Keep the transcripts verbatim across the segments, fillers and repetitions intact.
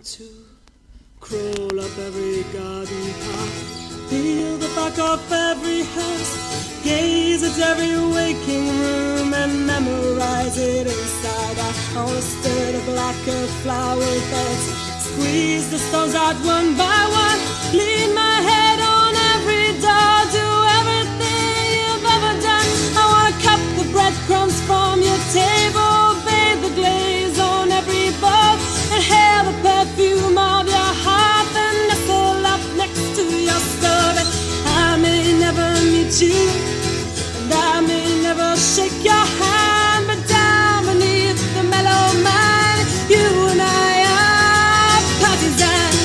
to crawl up every garden path, feel the back of every house, gaze at every waking room and memorize it inside out. I wanna stir the blacker flower beds, squeeze the stones out one by one, lean my head on every door, do everything you've ever done. I wanna cup the breadcrumbs from your table, bathe the glaze on every boat, inhale the perfume of your heart, and nestle up next to your stove. And I may never meet you, and I may never shake your hand, but down beneath the mellow mind, you and I are partisans.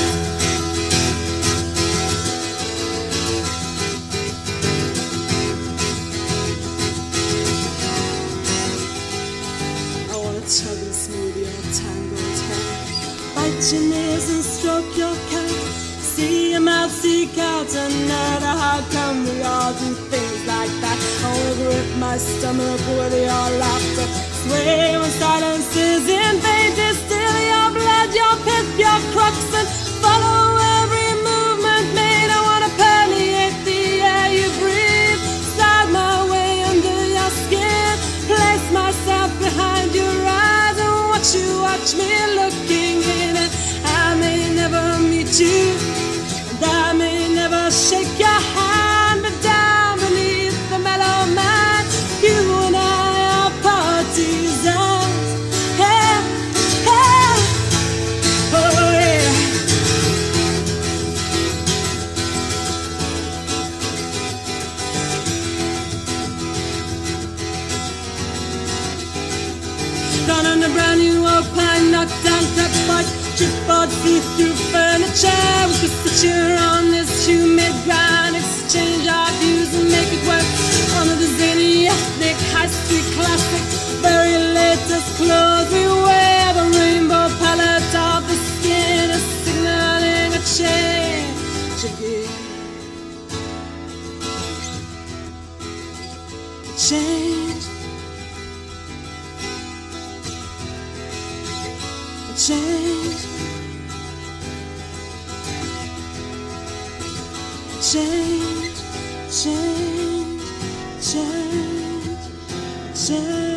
I wanna tug and smooth your tangled hair, bite your nails and stroke your cat, see your mouth seek out another. How come we all do things like that? I wanna grip my stomach with your laughter, sway when silence is in vain, distill your blood, your pith, your crux, and follow every movement made. I wanna permeate the air you breathe, slide my way under your skin, place myself behind your eyes and watch you watch me looking in. And I may never meet you, and I may never shake your hand, but down beneath the mellow mind, you and I are partisans. Hey, hey, oh yeah. Gone on a brand new old pine, knocked down, cracked parts, chipboard, see-through furniture. We could sit here on this humid ground, exchange our views and make it work. Under the zany ethnic high street classic, very latest clothes we wear. The rainbow palette of the skin is signaling a change again. Change. Change, change, change, change, change.